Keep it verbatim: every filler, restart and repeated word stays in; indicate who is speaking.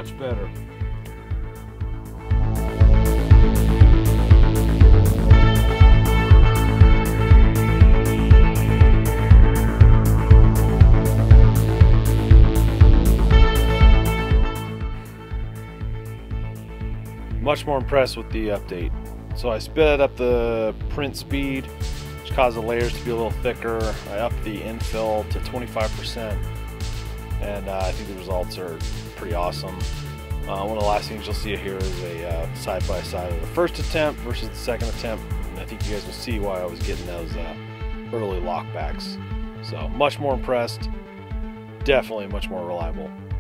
Speaker 1: much better. Much more impressed with the update. So I sped up the print speed, which caused the layers to be a little thicker. I upped the infill to twenty-five percent, and uh, I think the results are pretty awesome. Uh, one of the last things you'll see here is a uh, side-by-side of the first attempt versus the second attempt. And I think you guys will see why I was getting those uh, early lockbacks. So much more impressed, definitely much more reliable.